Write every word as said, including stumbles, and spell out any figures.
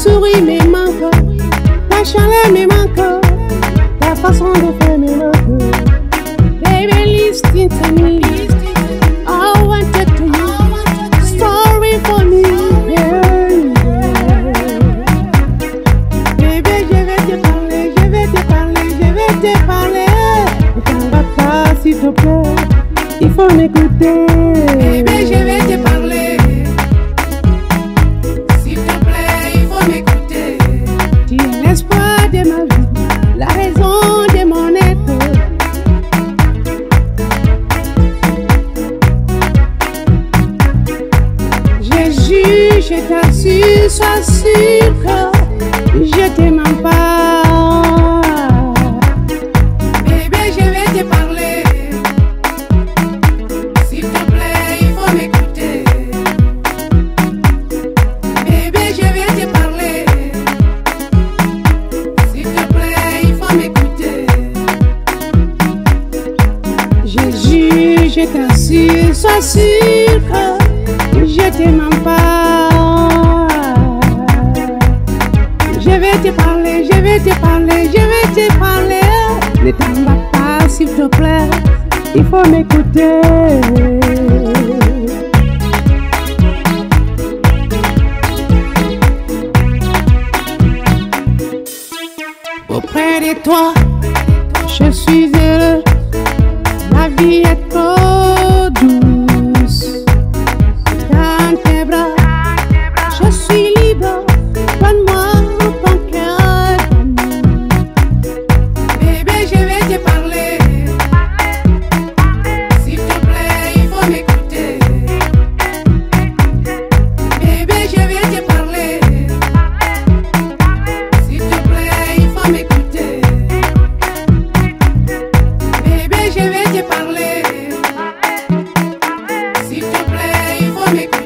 sourire me manque, ta chaleur me manque, ta façon de faire me manque. Baby, listen to me. I wanted to you. Sorry for me. Yeah, yeah. Baby, je vais te parler, je vais te parler, je vais te parler. Ne t'en va pas, s'il te plaît. Il faut m'écouter. Bébé, je vais te parler. S'il te plaît, il faut m'écouter. Tu es l'espoir de ma vie, la raison de mon être. Je jure, je t'assure, sois sûr que je te mens pas. Bébé, je vais te parler. S'il te plaît, il faut m'écouter. Bébé, je vais te parler. S'il te plaît, il faut m'écouter. Je jure, je t'assure, sois sûr que je te mens pas. Je vais te parler, je vais te parler, je vais te parler. Ne t'en va pas, s'il te plaît, il faut m'écouter. Auprès de toi, je suis heureux, la vie est trop douce. Dans tes bras, je suis libre, donne-moi ton cœur d'amour. Bébé, je vais te parler. S'il te plaît, il faut m'écouter. Bébé, je vais te parler. S'il te plaît, il faut m'écouter. Bébé, je vais te parler. S'il te plaît, il faut m'écouter.